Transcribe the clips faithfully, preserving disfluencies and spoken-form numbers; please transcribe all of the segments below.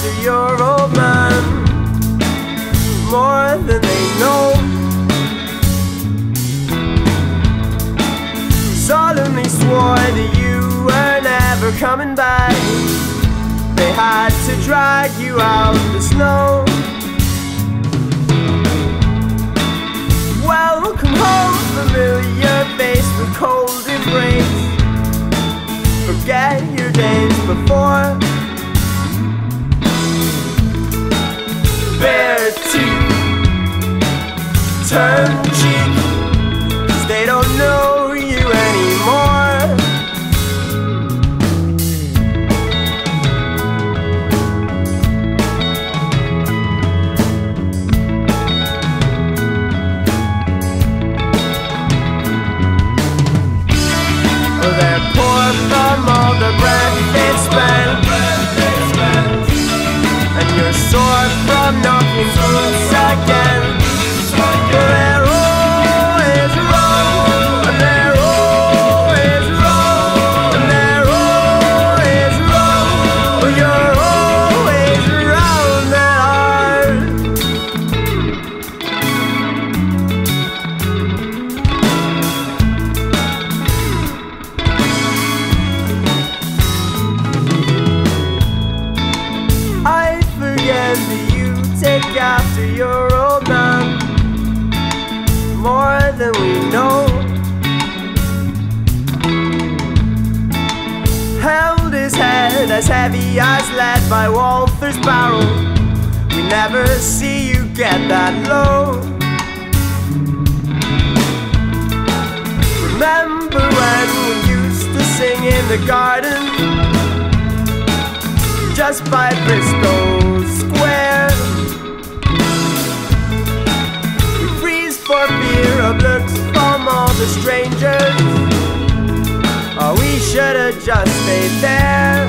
after your old man more than they know. Solemnly swore that you were never coming back. They had to drag you out of the snow. Welcome home, familiar face with cold embrace. Forget your days before. Bare teeth, turn cheek, 'cause they don't know you anymore. Oh, they're poor from all the breath they've spent, and you're sore from knocking boots again. But they're always wrong, and they're always wrong, and they're always wrong. But you're always round at heart. I forget that you take after your old man more than we know. Held his head as heavy as lead by Walther's barrel. We never see you get that low. Remember when we used to sing in the garden just by Bristol Square? We freeze for fear of looks from all the strangers. Oh, we should have just stayed there.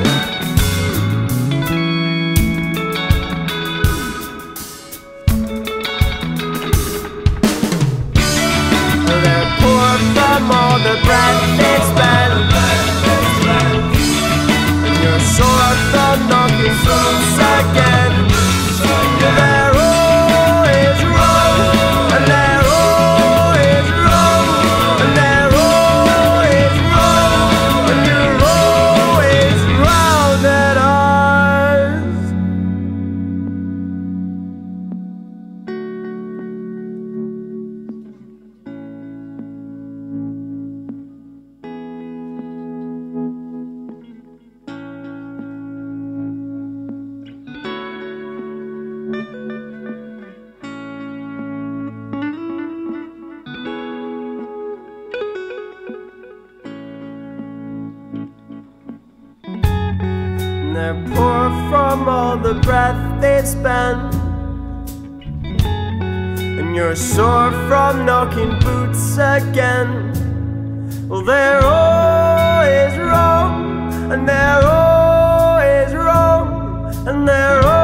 They're poor from all the breath they've spent, and you're sore from knocking boots again. They're always wrong, and they're always wrong, and they're always wrong, and you're always round at ours. And they're poor from all the breath they've spent, and you're sore from knocking boots again. Well, they're always wrong, and they're always wrong, and they're always